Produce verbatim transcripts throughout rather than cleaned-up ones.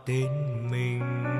tên mình.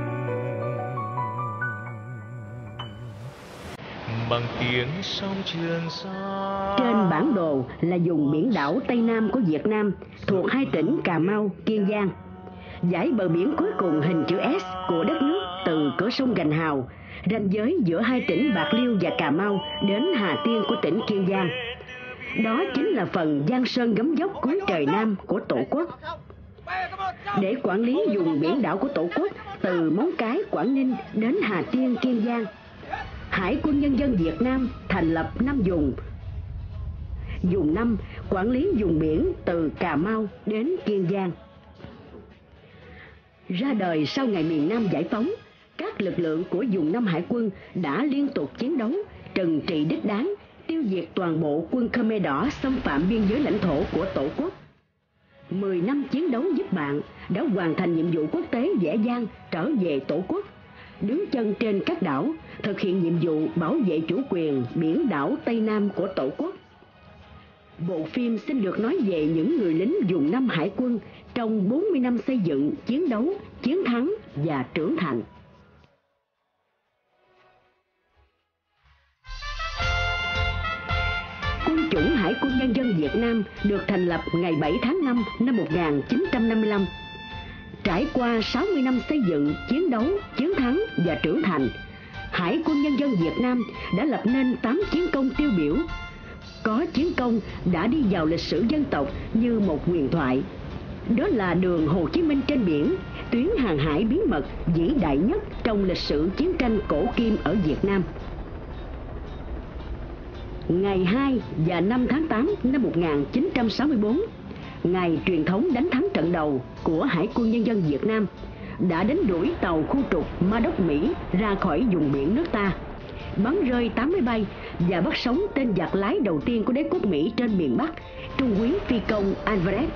Bằng tiếng sông Trường Sa. Trên bản đồ là vùng biển đảo Tây Nam của Việt Nam, thuộc hai tỉnh Cà Mau, Kiên Giang. Dải bờ biển cuối cùng hình chữ S của đất nước từ cửa sông Gành Hào, ranh giới giữa hai tỉnh Bạc Liêu và Cà Mau đến Hà Tiên của tỉnh Kiên Giang. Đó chính là phần giang sơn gấm dốc cuối trời Nam của Tổ quốc. Để quản lý vùng biển đảo của Tổ quốc từ Móng Cái, Quảng Ninh đến Hà Tiên, Kiên Giang, Hải quân Nhân dân Việt Nam thành lập năm vùng. Vùng năm quản lý vùng biển từ Cà Mau đến Kiên Giang. Ra đời sau ngày miền Nam giải phóng, các lực lượng của vùng năm Hải quân đã liên tục chiến đấu, trừng trị đích đáng, tiêu diệt toàn bộ quân Khmer Đỏ xâm phạm biên giới lãnh thổ của Tổ quốc. Mười năm chiến đấu giúp bạn đã hoàn thành nhiệm vụ quốc tế dễ dàng trở về Tổ quốc, đứng chân trên các đảo, thực hiện nhiệm vụ bảo vệ chủ quyền biển đảo Tây Nam của Tổ quốc. Bộ phim xin được nói về những người lính vùng năm Hải quân trong bốn mươi năm xây dựng, chiến đấu, chiến thắng và trưởng thành. Quân chủng Hải quân Nhân dân Việt Nam được thành lập ngày bảy tháng năm năm một nghìn chín trăm năm mươi lăm. Trải qua sáu mươi năm xây dựng, chiến đấu, chiến thắng và trưởng thành, Hải quân Nhân dân Việt Nam đã lập nên tám chiến công tiêu biểu. Có chiến công đã đi vào lịch sử dân tộc như một huyền thoại. Đó là đường Hồ Chí Minh trên biển, tuyến hàng hải bí mật vĩ đại nhất trong lịch sử chiến tranh cổ kim ở Việt Nam. Ngày hai và năm tháng tám năm một nghìn chín trăm sáu mươi tư, ngày truyền thống đánh thắng trận đầu của Hải quân Nhân dân Việt Nam, đã đánh đuổi tàu khu trục Ma Đốc Mỹ ra khỏi vùng biển nước ta, bắn rơi tám máy bay và bắt sống tên giặc lái đầu tiên của đế quốc Mỹ trên miền Bắc, trung úy phi công Alvarez.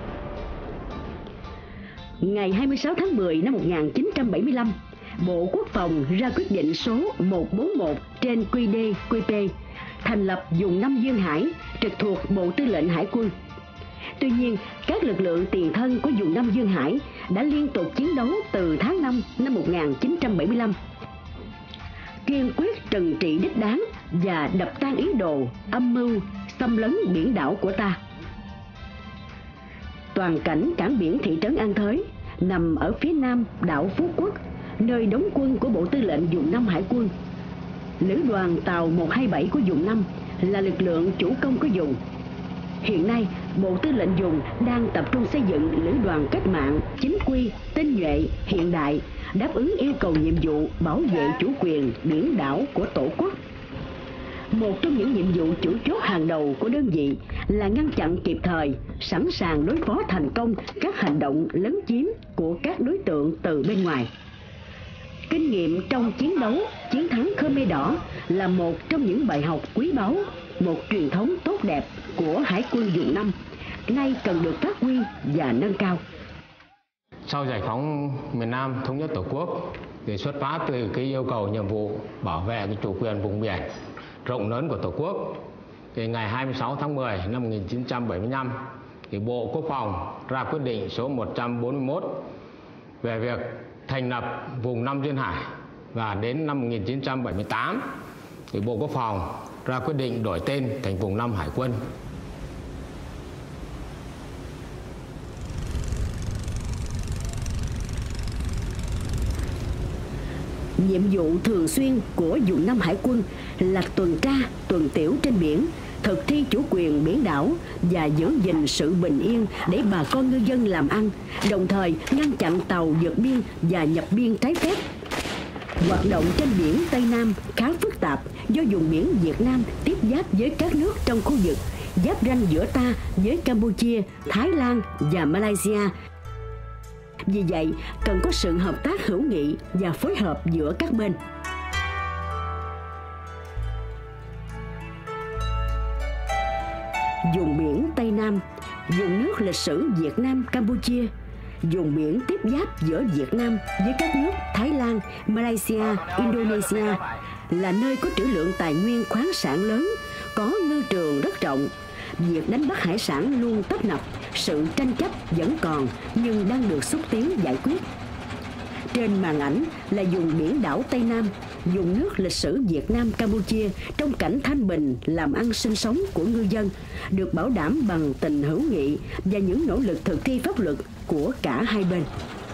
Ngày hai mươi sáu tháng mười năm một nghìn chín trăm bảy mươi lăm, Bộ Quốc phòng ra quyết định số một trăm bốn mươi mốt trên Q D Q P thành lập vùng năm Duyên Hải trực thuộc Bộ Tư lệnh Hải quân. Tuy nhiên, các lực lượng tiền thân của vùng năm Duyên Hải đã liên tục chiến đấu từ tháng năm năm một nghìn chín trăm bảy mươi lăm, kiên quyết trừng trị đích đáng và đập tan ý đồ âm mưu xâm lấn biển đảo của ta. Toàn cảnh cảng biển thị trấn An Thới nằm ở phía nam đảo Phú Quốc, nơi đóng quân của Bộ Tư lệnh vùng năm Hải quân. Lữ đoàn tàu một hai bảy của vùng năm là lực lượng chủ công của vùng. Hiện nay, Bộ Tư lệnh vùng đang tập trung xây dựng lữ đoàn cách mạng, chính quy, tinh nhuệ, hiện đại, đáp ứng yêu cầu nhiệm vụ bảo vệ chủ quyền biển đảo của Tổ quốc. Một trong những nhiệm vụ chủ chốt hàng đầu của đơn vị là ngăn chặn kịp thời, sẵn sàng đối phó thành công các hành động lấn chiếm của các đối tượng từ bên ngoài. Kinh nghiệm trong chiến đấu, chiến thắng Khmer Đỏ là một trong những bài học quý báu, một truyền thống tốt đẹp của Hải quân vùng năm, nay cần được phát huy và nâng cao. Sau giải phóng miền Nam thống nhất Tổ quốc, thì xuất phát từ cái yêu cầu nhiệm vụ bảo vệ cái chủ quyền vùng biển rộng lớn của Tổ quốc, thì ngày hai mươi sáu tháng mười năm một nghìn chín trăm bảy mươi lăm, thì Bộ Quốc phòng ra quyết định số một trăm bốn mươi mốt về việc thành lập vùng năm Duyên Hải, và đến năm một nghìn chín trăm bảy mươi tám thì Bộ Quốc phòng ra quyết định đổi tên thành vùng năm Hải quân. Nhiệm vụ thường xuyên của vùng năm Hải quân là tuần tra, tuần tiểu trên biển, thực thi chủ quyền biển đảo và giữ gìn sự bình yên để bà con ngư dân làm ăn, đồng thời ngăn chặn tàu vượt biên và nhập biên trái phép. Hoạt động trên biển Tây Nam khá phức tạp do vùng biển Việt Nam tiếp giáp với các nước trong khu vực, giáp ranh giữa ta với Campuchia, Thái Lan và Malaysia. Vì vậy, cần có sự hợp tác hữu nghị và phối hợp giữa các bên. Vùng biển Tây Nam, vùng nước lịch sử Việt Nam Campuchia, vùng biển tiếp giáp giữa Việt Nam với các nước Thái Lan, Malaysia, Indonesia, là nơi có trữ lượng tài nguyên khoáng sản lớn, có ngư trường rất rộng. Việc đánh bắt hải sản luôn tấp nập, sự tranh chấp vẫn còn nhưng đang được xúc tiến giải quyết. Trên màn ảnh là vùng biển đảo Tây Nam, vùng nước lịch sử Việt Nam Campuchia trong cảnh thanh bình làm ăn sinh sống của ngư dân, được bảo đảm bằng tình hữu nghị và những nỗ lực thực thi pháp luật của cả hai bên.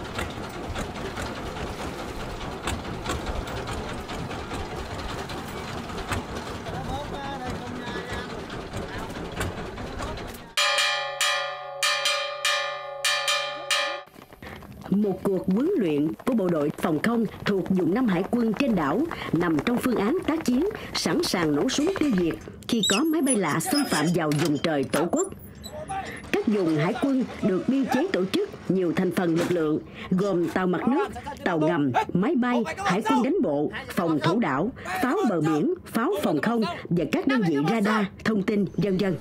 Một cuộc huấn luyện của bộ đội phòng không thuộc vùng năm hải quân trên đảo nằm trong phương án tác chiến, sẵn sàng nổ súng tiêu diệt khi có máy bay lạ xâm phạm vào vùng trời Tổ quốc. Các vùng hải quân được biên chế tổ chức nhiều thành phần lực lượng gồm tàu mặt nước, tàu ngầm, máy bay, hải quân đánh bộ, phòng thủ đảo, pháo bờ biển, pháo phòng không và các đơn vị radar, thông tin, vân vân.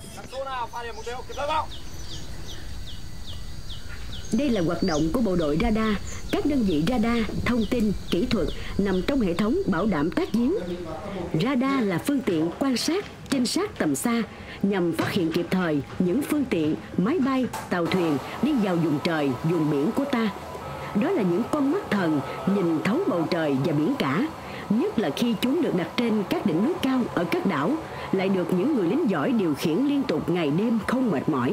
Đây là hoạt động của bộ đội radar. Các đơn vị radar, thông tin, kỹ thuật nằm trong hệ thống bảo đảm tác chiến. Radar là phương tiện quan sát, trinh sát tầm xa nhằm phát hiện kịp thời những phương tiện, máy bay, tàu thuyền đi vào vùng trời, vùng biển của ta. Đó là những con mắt thần nhìn thấu bầu trời và biển cả, nhất là khi chúng được đặt trên các đỉnh núi cao ở các đảo, lại được những người lính giỏi điều khiển liên tục ngày đêm không mệt mỏi.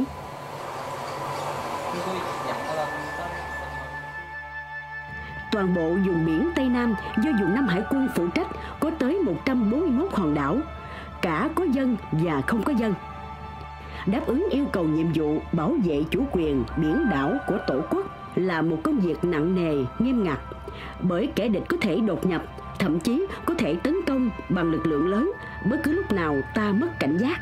Toàn bộ vùng biển Tây Nam do vùng năm hải quân phụ trách có tới một trăm bốn mươi mốt hòn đảo, cả có dân và không có dân. Đáp ứng yêu cầu nhiệm vụ bảo vệ chủ quyền biển đảo của Tổ quốc là một công việc nặng nề, nghiêm ngặt, bởi kẻ địch có thể đột nhập, thậm chí có thể tấn công bằng lực lượng lớn bất cứ lúc nào ta mất cảnh giác.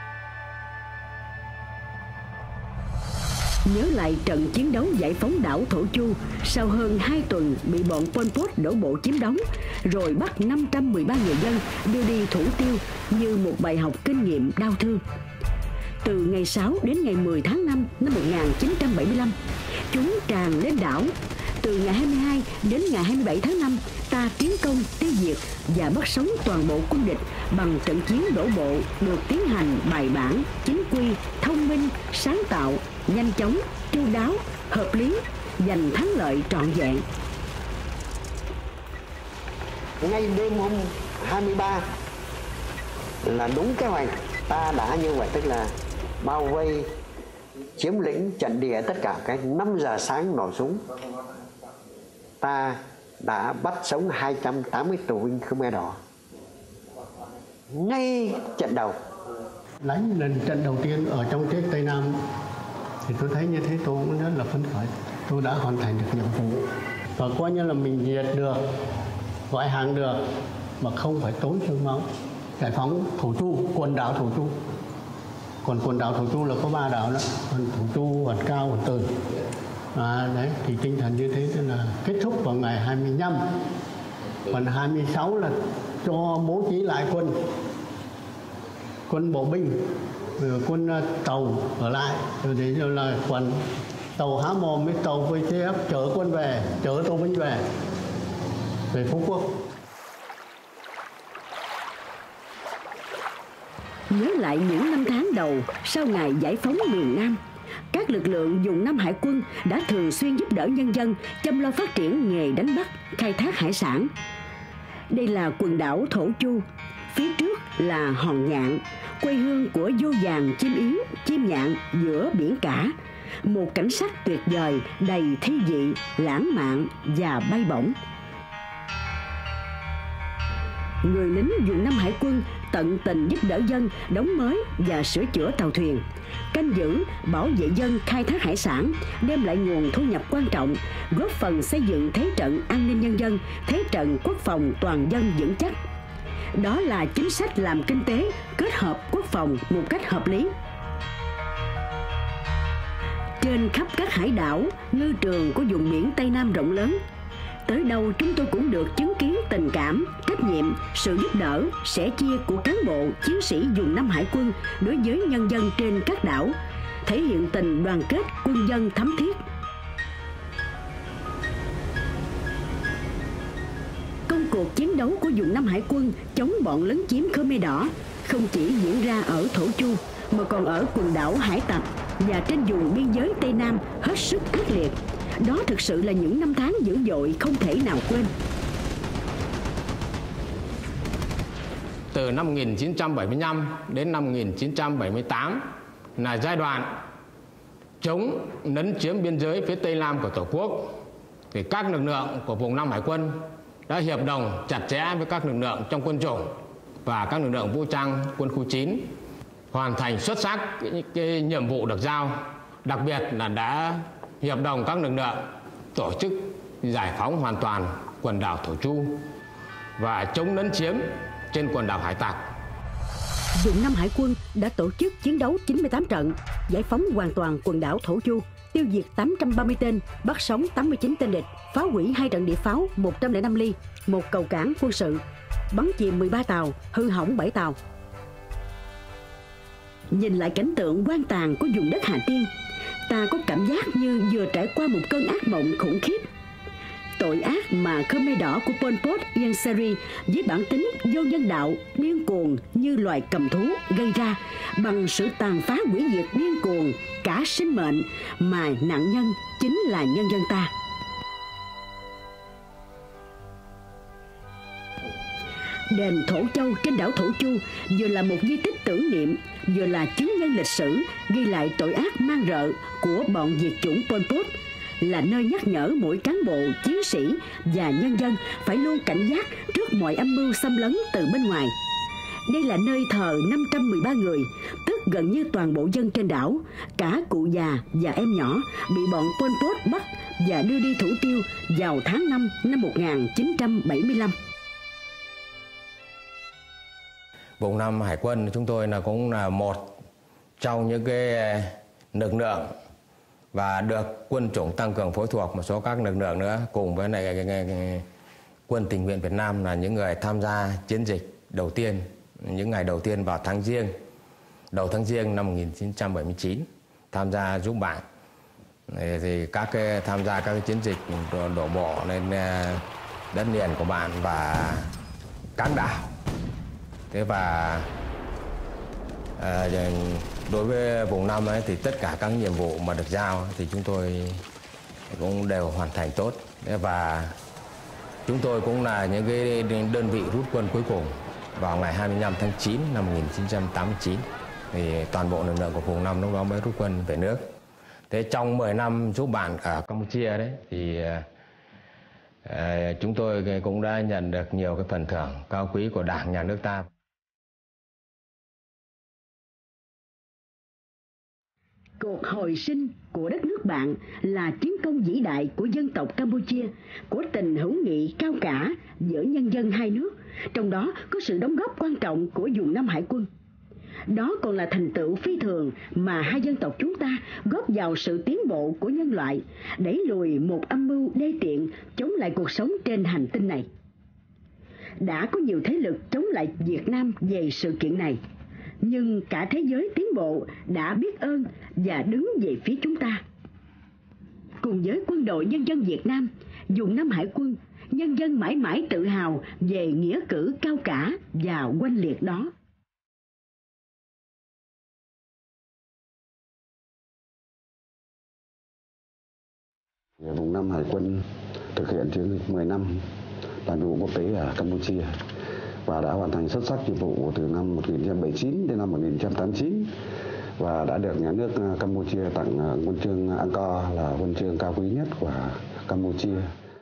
Nhớ lại trận chiến đấu giải phóng đảo Thổ Chu sau hơn hai tuần bị bọn Pol Pot đổ bộ chiếm đóng, rồi bắt năm trăm mười ba người dân đưa đi thủ tiêu như một bài học kinh nghiệm đau thương. Từ ngày sáu đến ngày mười tháng năm năm một nghìn chín trăm bảy mươi lăm, chúng tràn lên đảo. Từ ngày hai mươi hai đến ngày hai mươi bảy tháng năm, ta tiến công, tiêu diệt và bắt sống toàn bộ quân địch bằng trận chiến đổ bộ được tiến hành bài bản, chính quy, thông minh, sáng tạo, nhanh chóng, chu đáo, hợp lý, giành thắng lợi trọn vẹn. Ngay đêm hôm hai mươi ba là đúng kế hoạch, ta đã như vậy, tức là bao vây, chiếm lĩnh, trận địa tất cả. Cái năm giờ sáng nổ súng, ta đã bắt sống hai trăm tám mươi tù binh Khmer Đỏ ngay trận đầu. Đánh lần trận đầu tiên ở trong thế Tây Nam thì tôi thấy như thế tôi cũng rất là phấn khởi. Tôi đã hoàn thành được nhiệm vụ và coi như là mình diệt được, gọi hàng được mà không phải tốn xương máu. Giải phóng Thổ Chu, quần đảo Thổ Chu. Còn quần đảo Thổ Chu là có ba đảo đó, còn Thổ Chu, Hòn Cao, Hòn Từ. À, đấy thì tinh thần như thế tức là kết thúc vào ngày hai mươi lăm, còn hai mươi sáu là cho bố trí lại quân quân bộ binh, rồi quân tàu ở lại, rồi thì là còn tàu há mồm với tàu vê tê ép chở quân về, chở tàu binh về về Phú Quốc. Nhớ lại những năm tháng đầu sau ngày giải phóng miền Nam, các lực lượng vùng năm hải quân đã thường xuyên giúp đỡ nhân dân chăm lo phát triển nghề đánh bắt, khai thác hải sản. Đây là quần đảo Thổ Chu, phía trước là Hòn Nhạn, quê hương của vô vàn chim yến, chim nhạn giữa biển cả. Một cảnh sắc tuyệt vời, đầy thi vị, lãng mạn và bay bổng. Người lính vùng năm hải quân tận tình giúp đỡ dân đóng mới và sửa chữa tàu thuyền, canh giữ, bảo vệ dân khai thác hải sản, đem lại nguồn thu nhập quan trọng, góp phần xây dựng thế trận an ninh nhân dân, thế trận quốc phòng toàn dân vững chắc. Đó là chính sách làm kinh tế kết hợp quốc phòng một cách hợp lý. Trên khắp các hải đảo, ngư trường của vùng biển Tây Nam rộng lớn, tới đâu chúng tôi cũng được chứng kiến tình cảm, trách nhiệm, sự giúp đỡ, sẻ chia của cán bộ, chiến sĩ vùng năm hải quân đối với nhân dân trên các đảo, thể hiện tình đoàn kết quân dân thắm thiết. Công cuộc chiến đấu của vùng năm hải quân chống bọn lấn chiếm Khmer Đỏ không chỉ diễn ra ở Thổ Chu mà còn ở quần đảo Hải Tặc và trên vùng biên giới Tây Nam hết sức ác liệt. Đó thực sự là những năm tháng dữ dội không thể nào quên. Từ năm một nghìn chín trăm bảy mươi lăm đến năm một nghìn chín trăm bảy mươi tám là giai đoạn chống lấn chiếm biên giới phía Tây Nam của Tổ quốc. Thì các lực lượng của vùng Nam Hải quân đã hiệp đồng chặt chẽ với các lực lượng trong quân chủng và các lực lượng vũ trang quân khu chín, hoàn thành xuất sắc cái, cái nhiệm vụ được giao. Đặc biệt là đã hiệp đồng các lực lượng tổ chức giải phóng hoàn toàn quần đảo Thổ Chu và chống lấn chiếm trên quần đảo Hải Tặc. Vùng Nam Hải quân đã tổ chức chiến đấu chín mươi tám trận, giải phóng hoàn toàn quần đảo Thổ Chu, tiêu diệt tám trăm ba mươi tên, bắt sống tám mươi chín tên địch, phá hủy hai trận địa pháo một trăm lẻ năm ly, một cầu cảng quân sự, bắn chìm mười ba tàu, hư hỏng bảy tàu. Nhìn lại cảnh tượng hoang tàn của vùng đất Hà Tiên, ta có cảm giác như vừa trải qua một cơn ác mộng khủng khiếp. Tội ác mà Khmer Đỏ của Pol Pot, Ieng Sary với bản tính vô nhân đạo, điên cuồng như loài cầm thú gây ra bằng sự tàn phá hủy diệt điên cuồng cả sinh mệnh, mà nạn nhân chính là nhân dân ta. Đền Thổ Châu trên đảo Thổ Chu vừa là một di tích tưởng niệm, vừa là chứng nhân lịch sử ghi lại tội ác man rợ của bọn diệt chủng Pol Pot, là nơi nhắc nhở mỗi cán bộ, chiến sĩ và nhân dân phải luôn cảnh giác trước mọi âm mưu xâm lấn từ bên ngoài. Đây là nơi thờ năm trăm mười ba người, tức gần như toàn bộ dân trên đảo, cả cụ già và em nhỏ, bị bọn Pol Pot bắt và đưa đi thủ tiêu vào tháng năm năm một nghìn chín trăm bảy mươi lăm. Vùng Nam Hải quân chúng tôi là cũng là một trong những cái lực lượng và được quân chủng tăng cường phối thuộc một số các lực lượng nữa, cùng với lại cái, cái, cái, quân tình nguyện Việt Nam là những người tham gia chiến dịch đầu tiên, những ngày đầu tiên vào tháng Giêng, đầu tháng Giêng năm một nghìn chín trăm bảy mươi chín, tham gia giúp bạn. Thì, thì các cái, tham gia các cái chiến dịch đổ, đổ bộ lên đất liền của bạn và các đảo. Thế và à, đối với vùng Nam ấy thì tất cả các nhiệm vụ mà được giao thì chúng tôi cũng đều hoàn thành tốt. Và chúng tôi cũng là những cái đơn vị rút quân cuối cùng vào ngày hai mươi lăm tháng chín năm một nghìn chín trăm tám mươi chín. Thì toàn bộ lực lượng của vùng Nam lúc đó mới rút quân về nước. Thế trong mười năm giúp bạn ở Campuchia đấy thì à, chúng tôi cũng đã nhận được nhiều cái phần thưởng cao quý của Đảng, Nhà nước ta. Cuộc hồi sinh của đất nước bạn là chiến công vĩ đại của dân tộc Campuchia, của tình hữu nghị cao cả giữa nhân dân hai nước, trong đó có sự đóng góp quan trọng của vùng Nam Hải quân. Đó còn là thành tựu phi thường mà hai dân tộc chúng ta góp vào sự tiến bộ của nhân loại, đẩy lùi một âm mưu đê tiện chống lại cuộc sống trên hành tinh này. Đã có nhiều thế lực chống lại Việt Nam về sự kiện này, nhưng cả thế giới tiến bộ đã biết ơn và đứng về phía chúng ta. Cùng với quân đội nhân dân Việt Nam, vùng Nam Hải quân, nhân dân mãi mãi tự hào về nghĩa cử cao cả và oanh liệt đó. Vùng Nam Hải quân thực hiện chiến dịch mười năm đoàn nhiệm vụ quốc tế ở Campuchia và đã hoàn thành xuất sắc nhiệm vụ từ năm một nghìn chín trăm bảy mươi chín đến năm một nghìn chín trăm tám mươi chín và đã được nhà nước Campuchia tặng huân chương Angkor là huân chương cao quý nhất của Campuchia.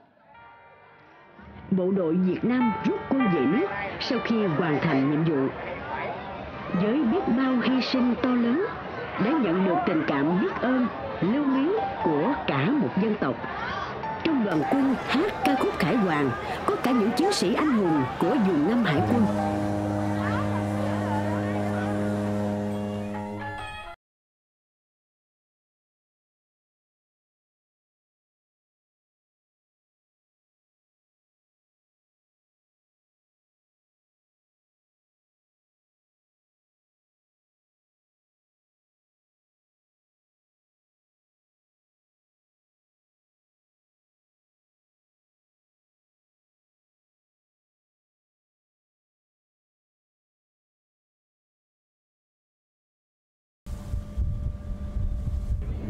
Bộ đội Việt Nam rút quân về nước sau khi hoàn thành nhiệm vụ. Với biết bao hy sinh to lớn, đã nhận được tình cảm biết ơn, lưu luyến của cả một dân tộc. Trong đoàn quân hát ca khúc Khải Hoàn có cả những chiến sĩ anh hùng của vùng Nam Hải quân.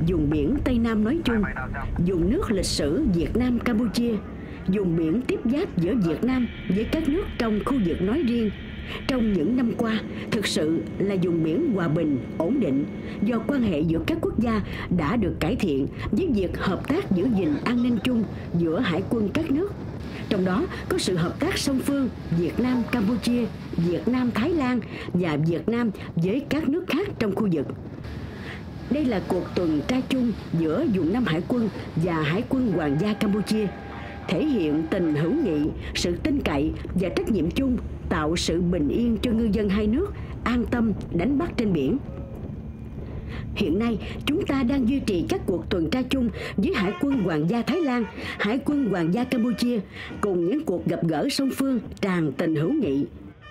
vùng biển Tây Nam nói chung, vùng nước lịch sử Việt Nam Campuchia, vùng biển tiếp giáp giữa Việt Nam với các nước trong khu vực nói riêng, trong những năm qua thực sự là vùng biển hòa bình, ổn định do quan hệ giữa các quốc gia đã được cải thiện với việc hợp tác giữ gìn an ninh chung giữa hải quân các nước. Trong đó có sự hợp tác song phương Việt Nam Campuchia, Việt Nam Thái Lan và Việt Nam với các nước khác trong khu vực. Đây là cuộc tuần tra chung giữa vùng Nam Hải quân và Hải quân Hoàng gia Campuchia, thể hiện tình hữu nghị, sự tin cậy và trách nhiệm chung, tạo sự bình yên cho ngư dân hai nước an tâm đánh bắt trên biển. Hiện nay, chúng ta đang duy trì các cuộc tuần tra chung với Hải quân Hoàng gia Thái Lan, Hải quân Hoàng gia Campuchia, cùng những cuộc gặp gỡ song phương tràn tình hữu nghị.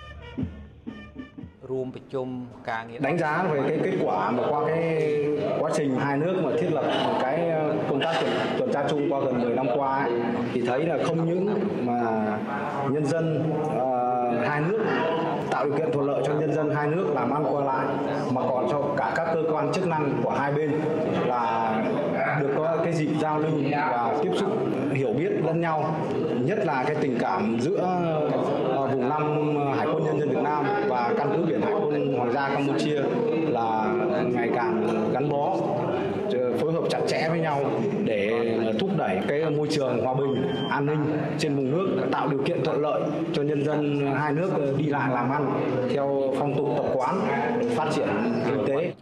Đánh giá về cái kết quả mà qua cái quá trình hai nước mà thiết lập một cái công tác tuần, tuần tra chung qua gần mười năm qua ấy, thì thấy là không những mà nhân dân uh, hai nước tạo điều kiện thuận lợi cho nhân dân hai nước làm ăn qua lại, mà còn cho cả các cơ quan chức năng của hai bên là được có cái dịp giao lưu và tiếp xúc hiểu biết lẫn nhau, nhất là cái tình cảm giữa uh, vùng Nam Hải quân Nhân dân Việt Nam và căn cứ biển Hải quân Hoàng gia Campuchia là ngày càng gắn bó, phối hợp chặt chẽ với nhau để thúc đẩy cái môi trường hòa bình, an ninh trên vùng nước, tạo điều kiện thuận lợi cho nhân dân hai nước đi lại làm ăn theo phong tục tập quán, phát triển kinh tế.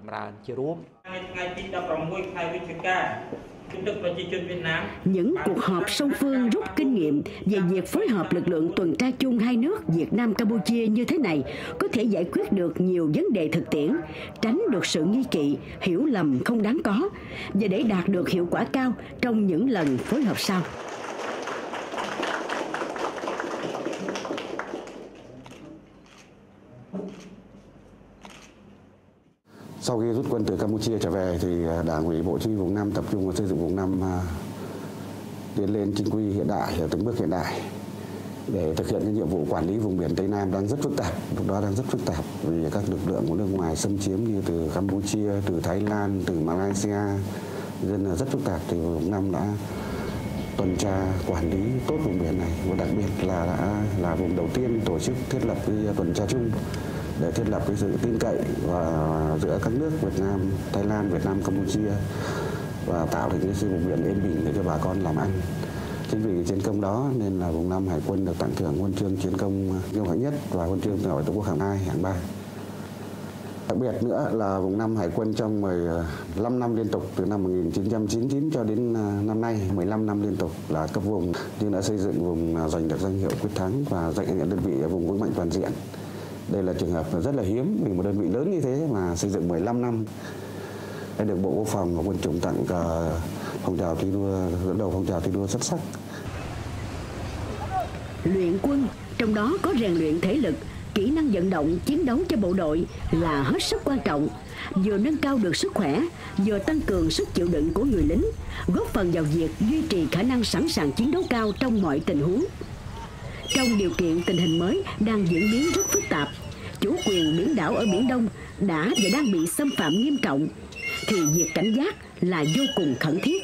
Những cuộc họp song phương rút kinh nghiệm về việc phối hợp lực lượng tuần tra chung hai nước Việt Nam Campuchia như thế này có thể giải quyết được nhiều vấn đề thực tiễn, tránh được sự nghi kỵ, hiểu lầm không đáng có, và để đạt được hiệu quả cao trong những lần phối hợp sau. Sau khi rút quân từ Campuchia trở về thì Đảng ủy Bộ Chỉ huy vùng Nam tập trung vào xây dựng vùng Nam tiến lên chính quy hiện đại ở từng bước hiện đại để thực hiện cái nhiệm vụ quản lý vùng biển Tây Nam đang rất phức tạp, lúc đó đang rất phức tạp vì các lực lượng của nước ngoài xâm chiếm như từ Campuchia, từ Thái Lan, từ Malaysia, nên là rất phức tạp. Thì vùng Nam đã tuần tra quản lý tốt vùng biển này, và đặc biệt là đã là vùng đầu tiên tổ chức thiết lập cái tuần tra chung để thiết lập cái sự tin cậy và giữa các nước Việt Nam, Thái Lan, Việt Nam, Campuchia và tạo thành cái sự vùng biển yên bình để cho bà con làm ăn. Chính vì chiến công đó nên là vùng Nam Hải quân được tặng thưởng huân chương chiến công kiêu hãnh nhất và huân chương bảo vệ Tổ quốc hạng hai, hạng ba. Đặc biệt nữa là vùng Nam Hải quân trong mười lăm năm liên tục từ năm một nghìn chín trăm chín mươi chín cho đến năm nay mười lăm năm liên tục là cấp vùng, nhưng đã xây dựng vùng giành được danh hiệu quyết thắng và giành nhận đơn vị ở vùng vững mạnh toàn diện. Đây là trường hợp rất là hiếm vì một đơn vị lớn như thế mà xây dựng mười lăm năm. Đã được Bộ Quốc phòng và Quân chủng tặng cờ phong trào thi đua, dẫn đầu phong trào thi đua xuất sắc. Luyện quân, trong đó có rèn luyện thể lực, kỹ năng vận động, chiến đấu cho bộ đội là hết sức quan trọng, vừa nâng cao được sức khỏe, vừa tăng cường sức chịu đựng của người lính, góp phần vào việc duy trì khả năng sẵn sàng chiến đấu cao trong mọi tình huống. Trong điều kiện tình hình mới đang diễn biến rất phức tạp, chủ quyền biển đảo ở Biển Đông đã và đang bị xâm phạm nghiêm trọng, thì việc cảnh giác là vô cùng khẩn thiết.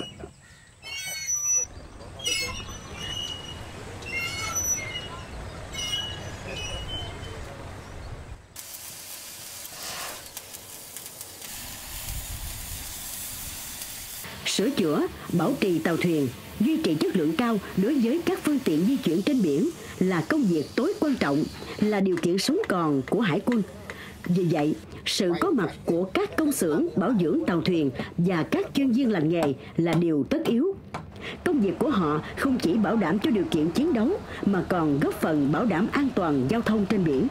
Sửa chữa, bảo trì tàu thuyền, duy trì chất lượng cao đối với các phương tiện di chuyển trên biển là công việc tối quan trọng, là điều kiện sống còn của Hải quân. Vì vậy, sự có mặt của các công xưởng bảo dưỡng tàu thuyền và các chuyên viên làm nghề là điều tất yếu. Công việc của họ không chỉ bảo đảm cho điều kiện chiến đấu mà còn góp phần bảo đảm an toàn giao thông trên biển.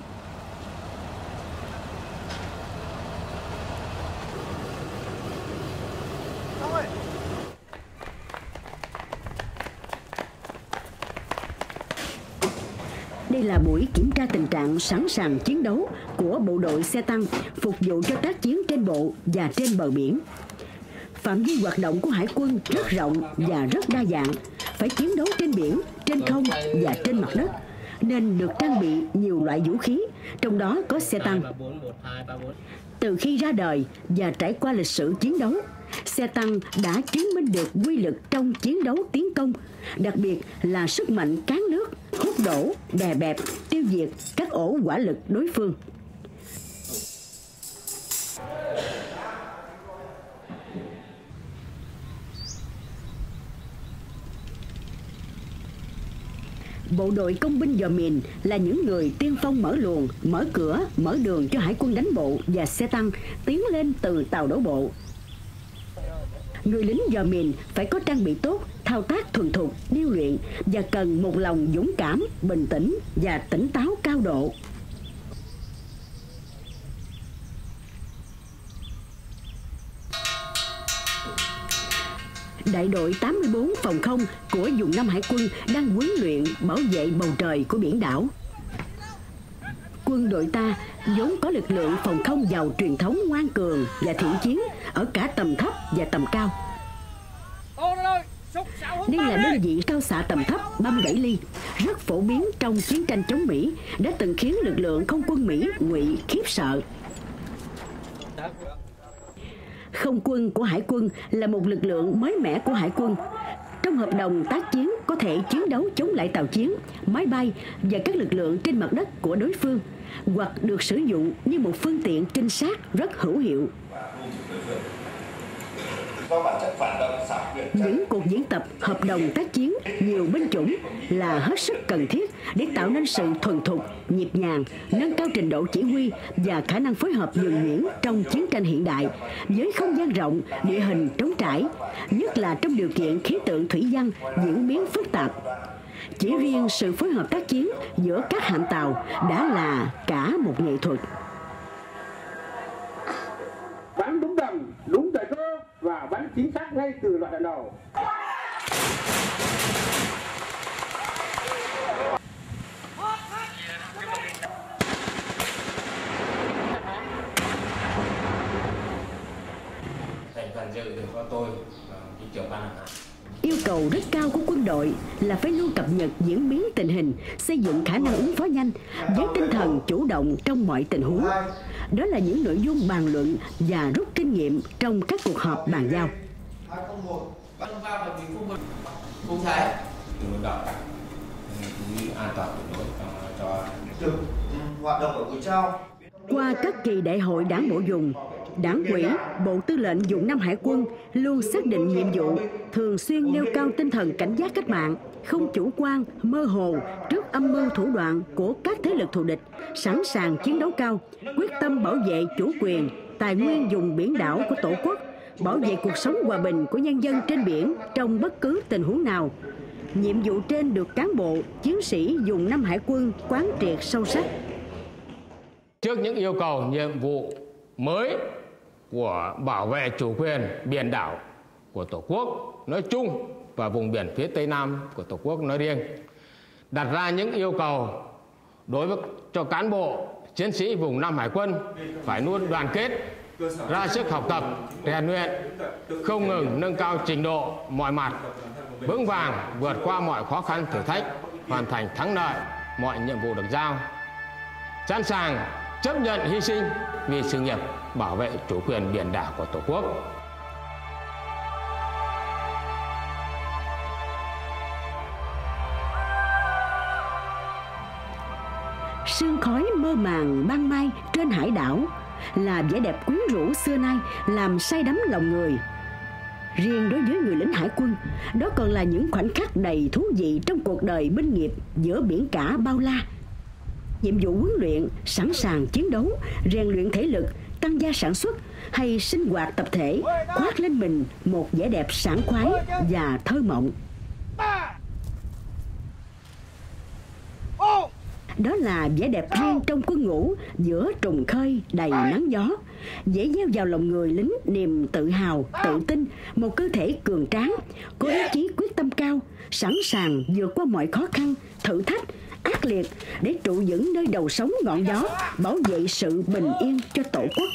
Đây là buổi kiểm tra tình trạng sẵn sàng chiến đấu của bộ đội xe tăng phục vụ cho tác chiến trên bộ và trên bờ biển. Phạm vi hoạt động của Hải quân rất rộng và rất đa dạng, phải chiến đấu trên biển, trên không và trên mặt đất, nên được trang bị nhiều loại vũ khí, trong đó có xe tăng. Từ khi ra đời và trải qua lịch sử chiến đấu, xe tăng đã chứng minh được quy lực trong chiến đấu tiến công, đặc biệt là sức mạnh cán nước, hút đổ, đè bẹp, tiêu diệt các ổ hỏa lực đối phương. Bộ đội công binh dò mìn là những người tiên phong mở luồng, mở cửa, mở đường cho hải quân đánh bộ và xe tăng tiến lên từ tàu đổ bộ. Người lính dò mìn phải có trang bị tốt, thao tác thuần thục, điêu luyện và cần một lòng dũng cảm, bình tĩnh và tỉnh táo cao độ. Đại đội tám mươi tư phòng không của vùng năm Hải quân đang huấn luyện bảo vệ bầu trời của biển đảo. Quân đội ta vốn có lực lượng phòng không giàu truyền thống ngoan cường và thiện chiến ở cả tầm thấp và tầm cao. Đây là đơn vị cao xạ tầm thấp băm đẩy ly, rất phổ biến trong chiến tranh chống Mỹ, đã từng khiến lực lượng không quân Mỹ ngụy khiếp sợ. Không quân của Hải quân là một lực lượng mới mẻ của Hải quân. Trong hợp đồng tác chiến có thể chiến đấu chống lại tàu chiến, máy bay và các lực lượng trên mặt đất của đối phương, hoặc được sử dụng như một phương tiện trinh sát rất hữu hiệu. Những cuộc diễn tập hợp đồng tác chiến nhiều binh chủng là hết sức cần thiết để tạo nên sự thuần thục, nhịp nhàng, nâng cao trình độ chỉ huy và khả năng phối hợp nhuần nhuyễn trong chiến tranh hiện đại với không gian rộng, địa hình trống trải, nhất là trong điều kiện khí tượng thủy văn diễn biến phức tạp. Chỉ riêng sự phối hợp tác chiến giữa các hạm tàu đã là cả một nghệ thuật. Bắn đúng tầm, đúng thời cơ và bắn chính xác ngay từ loạt đạn đầu. Thành phần dự thì có tôi, cái trưởng ban hạm. Yêu cầu rất cao của quân đội là phải luôn cập nhật diễn biến tình hình, xây dựng khả năng ứng phó nhanh với tinh thần chủ động trong mọi tình huống. Đó là những nội dung bàn luận và rút kinh nghiệm trong các cuộc họp bàn giao. Cụ thể, an toàn tuyệt đối cho hoạt động ở Quỳ Châu. Qua các kỳ đại hội đảng bộ vùng, Đảng ủy, Bộ Tư lệnh vùng năm Hải quân luôn xác định nhiệm vụ, thường xuyên nêu cao tinh thần cảnh giác cách mạng, không chủ quan, mơ hồ trước âm mưu thủ đoạn của các thế lực thù địch, sẵn sàng chiến đấu cao, quyết tâm bảo vệ chủ quyền, tài nguyên vùng biển đảo của Tổ quốc, bảo vệ cuộc sống hòa bình của nhân dân trên biển trong bất cứ tình huống nào. Nhiệm vụ trên được cán bộ, chiến sĩ vùng năm Hải quân quán triệt sâu sắc. Trước những yêu cầu nhiệm vụ mới của bảo vệ chủ quyền biển đảo của Tổ quốc nói chung và vùng biển phía Tây Nam của Tổ quốc nói riêng, đặt ra những yêu cầu đối với cho cán bộ, chiến sĩ vùng năm Hải quân phải luôn đoàn kết, ra sức học tập, rèn luyện, không ngừng nâng cao trình độ mọi mặt, vững vàng vượt qua mọi khó khăn thử thách, hoàn thành thắng lợi mọi nhiệm vụ được giao, sẵn sàng chấp nhận hy sinh vì sự nghiệp bảo vệ chủ quyền biển đảo của Tổ quốc. Sương khói mơ màng ban mai trên hải đảo là vẻ đẹp quyến rũ xưa nay làm say đắm lòng người. Riêng đối với người lính hải quân, đó còn là những khoảnh khắc đầy thú vị trong cuộc đời binh nghiệp giữa biển cả bao la. Nhiệm vụ huấn luyện, sẵn sàng chiến đấu, rèn luyện thể lực, tăng gia sản xuất hay sinh hoạt tập thể khoác lên mình một vẻ đẹp sảng khoái và thơ mộng. Đó là vẻ đẹp riêng trong quân ngũ giữa trùng khơi đầy nắng gió, dễ gieo vào lòng người lính niềm tự hào, tự tin, một cơ thể cường tráng, có ý chí quyết tâm cao, sẵn sàng vượt qua mọi khó khăn, thử thách, ác liệt để trụ vững nơi đầu sóng ngọn gió, bảo vệ sự bình yên cho Tổ quốc.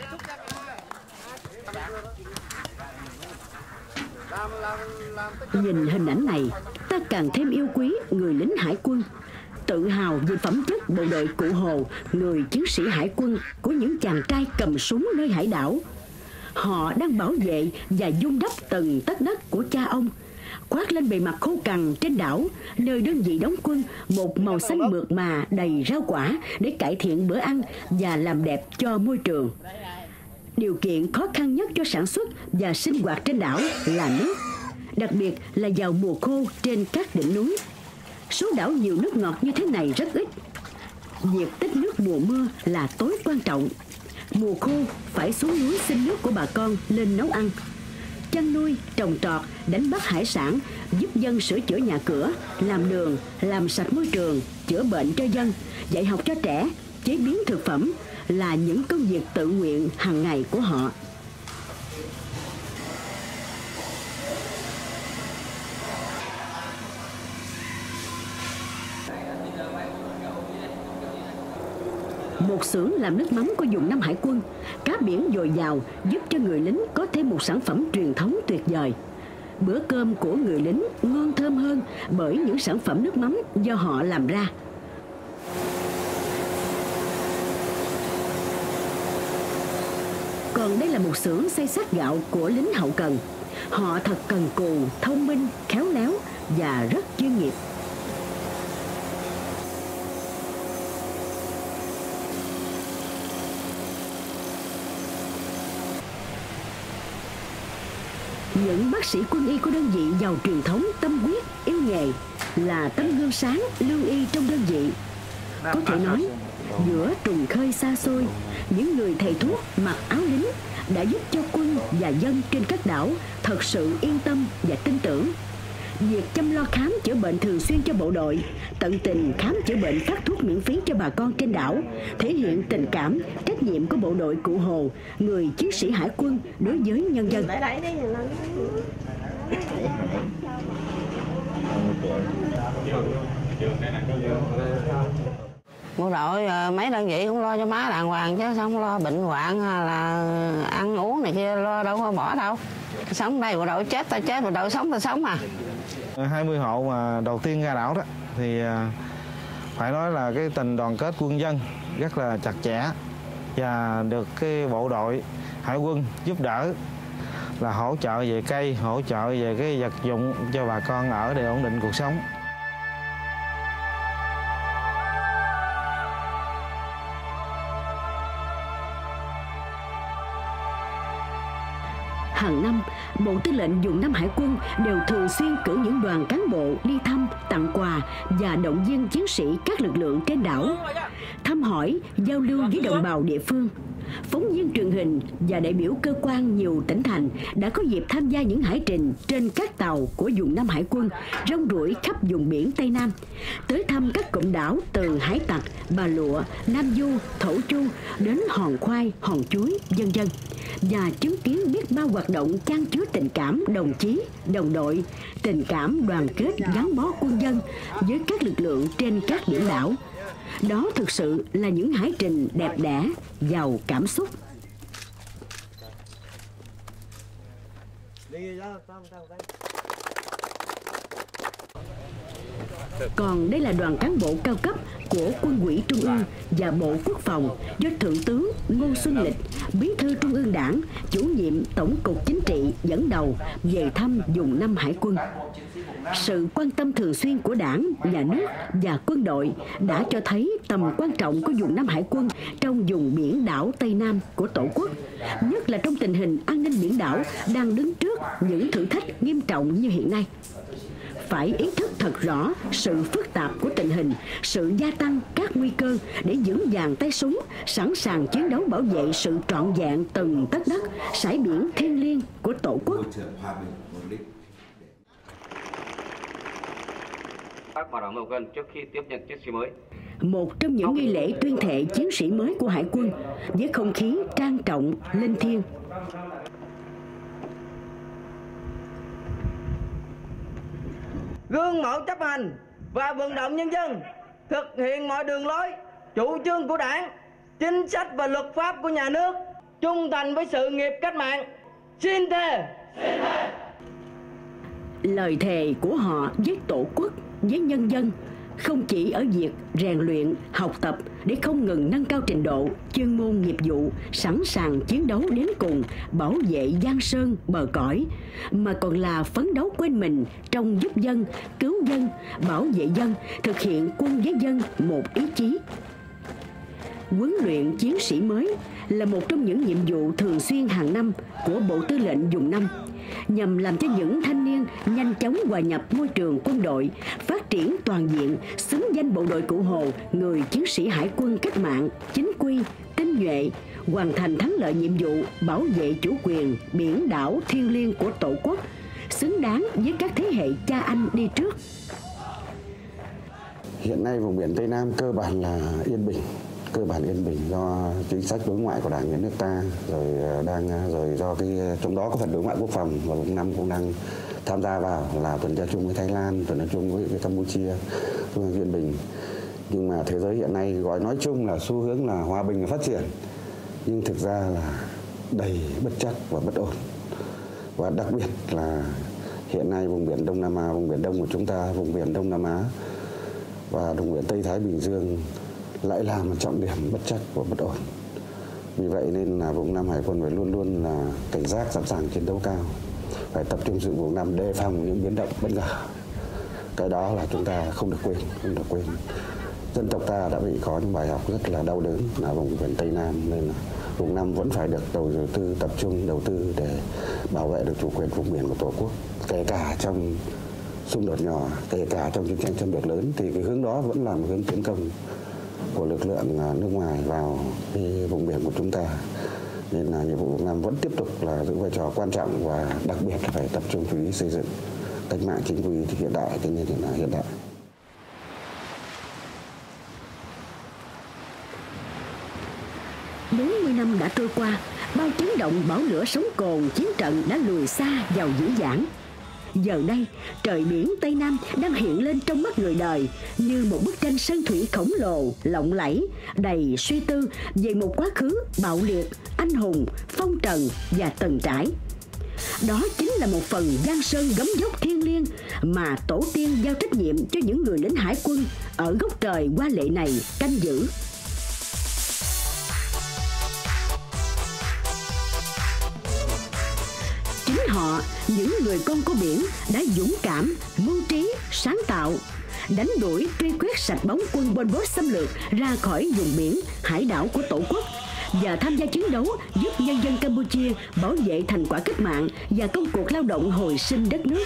Nhìn hình ảnh này, ta càng thêm yêu quý người lính hải quân, tự hào về phẩm chất bộ đội Cụ Hồ, người chiến sĩ hải quân của những chàng trai cầm súng nơi hải đảo. họ đang bảo vệ và vun đắp từng tấc đất của cha ông, khoác lên bề mặt khô cằn trên đảo, nơi đơn vị đóng quân, một màu xanh mượt mà đầy rau quả để cải thiện bữa ăn và làm đẹp cho môi trường. Điều kiện khó khăn nhất cho sản xuất và sinh hoạt trên đảo là nước, đặc biệt là vào mùa khô trên các đỉnh núi. Số đảo nhiều nước ngọt như thế này rất ít. Việc tích nước mùa mưa là tối quan trọng. Mùa khô phải xuống núi xin nước của bà con lên nấu ăn. Chăn nuôi, trồng trọt, đánh bắt hải sản, giúp dân sửa chữa nhà cửa, làm đường, làm sạch môi trường, chữa bệnh cho dân, dạy học cho trẻ, chế biến thực phẩm là những công việc tự nguyện hàng ngày của họ. Một xưởng làm nước mắm của vùng Nam Hải quân, cá biển dồi dào giúp cho người lính có thêm một sản phẩm truyền thống tuyệt vời. Bữa cơm của người lính ngon thơm hơn bởi những sản phẩm nước mắm do họ làm ra. Còn đây là một xưởng xay sát gạo của lính hậu cần. Họ thật cần cù, thông minh, khéo léo và rất chuyên nghiệp. Những bác sĩ quân y của đơn vị giàu truyền thống, tâm huyết, yêu nghề là tấm gương sáng lương y trong đơn vị. Có thể nói, giữa trùng khơi xa xôi, những người thầy thuốc mặc áo lính đã giúp cho quân và dân trên các đảo thật sự yên tâm và tin tưởng. Việc chăm lo khám chữa bệnh thường xuyên cho bộ đội, tận tình khám chữa bệnh, phát thuốc miễn phí cho bà con trên đảo, thể hiện tình cảm, trách nhiệm của bộ đội Cụ Hồ, người chiến sĩ hải quân đối với nhân dân. Bộ đội mấy đơn vị cũng lo cho má đàng hoàng chứ không lo bệnh hoạn hay là ăn uống này kia, lo đâu có bỏ đâu. Sống đây bộ đội chết ta chết, bộ đội sống ta sống à. hai mươi hộ mà đầu tiên ra đảo đó thì phải nói là cái tình đoàn kết quân dân rất là chặt chẽ, và được cái bộ đội hải quân giúp đỡ, là hỗ trợ về cây, hỗ trợ về cái vật dụng cho bà con ở để ổn định cuộc sống. Hàng năm, Bộ Tư lệnh vùng Nam Hải quân đều thường xuyên cử những đoàn cán bộ đi thăm, tặng quà và động viên chiến sĩ các lực lượng trên đảo, thăm hỏi, giao lưu với đồng bào địa phương. Phóng viên truyền hình và đại biểu cơ quan nhiều tỉnh thành đã có dịp tham gia những hải trình trên các tàu của vùng Nam Hải quân rong ruổi khắp vùng biển Tây Nam, tới thăm các cụm đảo từ Hải Tặc, Bà Lụa, Nam Du, Thổ Chu đến Hòn Khoai, Hòn Chuối, vân vân, và chứng kiến biết bao hoạt động chan chứa tình cảm đồng chí, đồng đội, tình cảm đoàn kết gắn bó quân dân với các lực lượng trên các biển đảo. Đó thực sự là những hải trình đẹp đẽ, giàu cảm xúc. Còn đây là đoàn cán bộ cao cấp của Quân ủy Trung ương và Bộ Quốc phòng do Thượng tướng Ngô Xuân Lịch, Bí thư Trung ương Đảng, chủ nhiệm Tổng cục Chính trị dẫn đầu về thăm vùng Nam Hải quân. Sự quan tâm thường xuyên của Đảng, Nhà nước và quân đội đã cho thấy tầm quan trọng của vùng Nam Hải quân trong vùng biển đảo Tây Nam của Tổ quốc, nhất là trong tình hình an ninh biển đảo đang đứng trước những thử thách nghiêm trọng như hiện nay. Phải ý thức thật rõ sự phức tạp của tình hình, sự gia tăng các nguy cơ để vững vàng tay súng, sẵn sàng chiến đấu bảo vệ sự trọn vẹn từng tấc đất, sải biển thiêng liêng của Tổ quốc. Trước khi tiếp nhận chiến sĩ mới. Một trong những nghi lễ tuyên thệ chiến sĩ mới của Hải quân với không khí trang trọng, linh thiêng. Gương mẫu chấp hành và vận động nhân dân thực hiện mọi đường lối, chủ trương của Đảng, chính sách và luật pháp của nhà nước, trung thành với sự nghiệp cách mạng. Xin thề. Xin thề. Lời thề của họ với Tổ quốc, với nhân dân không chỉ ở việc rèn luyện, học tập để không ngừng nâng cao trình độ, chuyên môn nghiệp vụ, sẵn sàng chiến đấu đến cùng, bảo vệ giang sơn, bờ cõi, mà còn là phấn đấu quên mình trong giúp dân, cứu dân, bảo vệ dân, thực hiện quân với dân một ý chí. Huấn luyện chiến sĩ mới là một trong những nhiệm vụ thường xuyên hàng năm của Bộ Tư lệnh Vùng năm, nhằm làm cho những thanh niên nhanh chóng hòa nhập môi trường quân đội, phát triển toàn diện, xứng danh bộ đội Cụ Hồ, người chiến sĩ hải quân cách mạng, chính quy, tinh nhuệ, hoàn thành thắng lợi nhiệm vụ bảo vệ chủ quyền, biển đảo thiêng liêng của Tổ quốc, xứng đáng với các thế hệ cha anh đi trước. Hiện nay vùng biển Tây Nam cơ bản là yên bình, cơ bản yên bình do chính sách đối ngoại của Đảng, Nhà nước ta, rồi đang rồi do cái trong đó có phần đối ngoại quốc phòng, và vùng năm cũng đang tham gia vào là tuần tra chung với Thái Lan, tuần tra chung với Campuchia, phương yên bình. Nhưng mà thế giới hiện nay gọi nói chung là xu hướng là hòa bình và phát triển, nhưng thực ra là đầy bất chắc và bất ổn. Và đặc biệt là hiện nay vùng biển Đông Nam Á, vùng biển Đông của chúng ta, vùng biển Đông Nam Á và vùng biển Tây Thái Bình Dương lại là một trọng điểm bất chắc và bất ổn. Vì vậy nên là vùng Nam Hải quân phải luôn luôn là cảnh giác, sẵn sàng chiến đấu cao, phải tập trung sự vùng Nam đề phòng những biến động bất ngờ. Cái đó là chúng ta không được quên, không được quên. Dân tộc ta đã bị có những bài học rất là đau đớn là vùng biển Tây Nam, nên là vùng Nam vẫn phải được đầu tư, tập trung đầu tư để bảo vệ được chủ quyền vùng biển của Tổ quốc, kể cả trong xung đột nhỏ, kể cả trong chiến tranh xâm lược lớn, thì cái hướng đó vẫn là một hướng tiến công của lực lượng nước ngoài vào cái vùng biển của chúng ta. Nên là nhiệm vụ Việt Nam vẫn tiếp tục là giữ vai trò quan trọng, và đặc biệt là phải tập trung chú ý xây dựng cách mạng chính quy hiện đại, cái nền hiện đại hiện đại. bốn mươi năm đã trôi qua, bao chấn động bão lửa sống cồn chiến trận đã lùi xa vào dĩ vãng. Giờ đây, trời biển Tây Nam đang hiện lên trong mắt người đời như một bức tranh sơn thủy khổng lồ, lộng lẫy, đầy suy tư về một quá khứ bạo liệt, anh hùng, phong trần và từng trải. Đó chính là một phần giang sơn gấm dốc thiêng liêng mà tổ tiên giao trách nhiệm cho những người lính hải quân ở góc trời hoa lệ này canh giữ. Chính họ, những người con của biển, đã dũng cảm, mưu trí, sáng tạo, đánh đuổi truy quét sạch bóng quân Pol Pot xâm lược ra khỏi vùng biển, hải đảo của Tổ quốc, và tham gia chiến đấu giúp nhân dân Campuchia bảo vệ thành quả cách mạng và công cuộc lao động hồi sinh đất nước.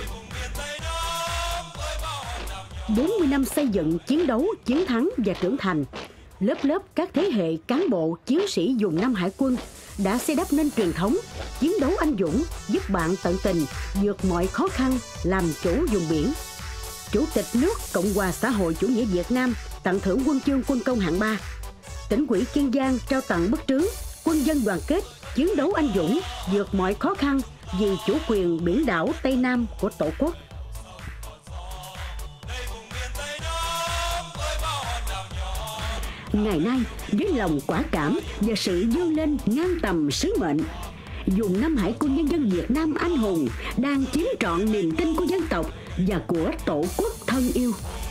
bốn mươi năm xây dựng, chiến đấu, chiến thắng và trưởng thành, lớp lớp các thế hệ cán bộ, chiến sĩ vùng năm Hải quân đã xây đắp nên truyền thống chiến đấu anh dũng, giúp bạn tận tình, vượt mọi khó khăn, làm chủ vùng biển. Chủ tịch nước Cộng hòa xã hội chủ nghĩa Việt Nam tặng thưởng huân chương quân công hạng ba. Tỉnh ủy Kiên Giang trao tặng bức trướng quân dân đoàn kết, chiến đấu anh dũng, vượt mọi khó khăn vì chủ quyền biển đảo Tây Nam của Tổ quốc. Ngày nay, với lòng quả cảm và sự vươn lên ngang tầm sứ mệnh, vùng năm Hải quân Nhân dân Việt Nam anh hùng đang chiếm trọn niềm tin của dân tộc và của Tổ quốc thân yêu.